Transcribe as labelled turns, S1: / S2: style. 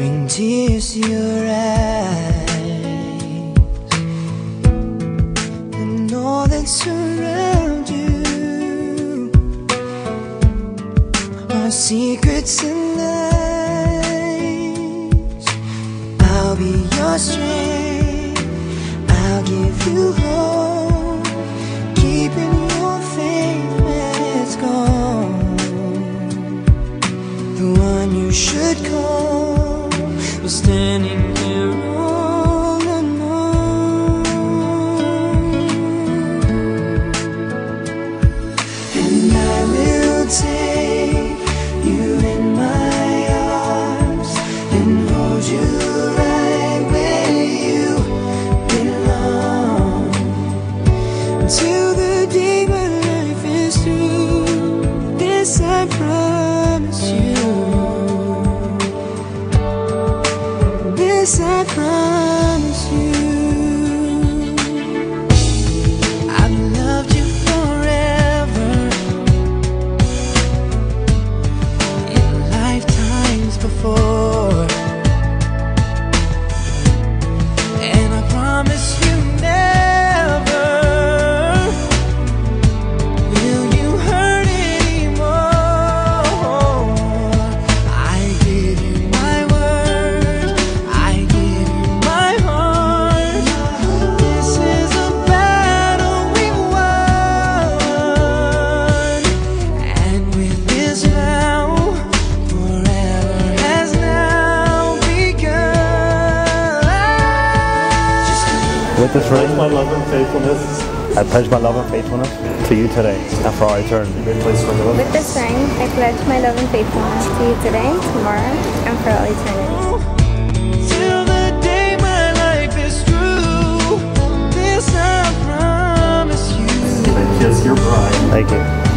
S1: bring tears to your eyes, and all that surround you are secrets and lies. I'll be your strength, I'll give you hope, keeping your faith when it's gone. The one you should call was standing here all alone. And I will take you in my arms and hold you right where you belong, until the day my life is through. This I promise you. This I promise you. I've loved you forever, in lifetimes before, and I promise you never will you hurt anymore. I give you my word, I give you my heart. This is a battle we won, and with this vow, forever has now begun.
S2: With this ring, my love and faithfulness, I pledge my love and faithfulness to you today and for all eternity.
S3: With this ring, I pledge my love and faithfulness to you today, tomorrow, and for all eternity.
S1: Till the day my life is through, this I promise you.
S2: I kiss your bride. Thank you.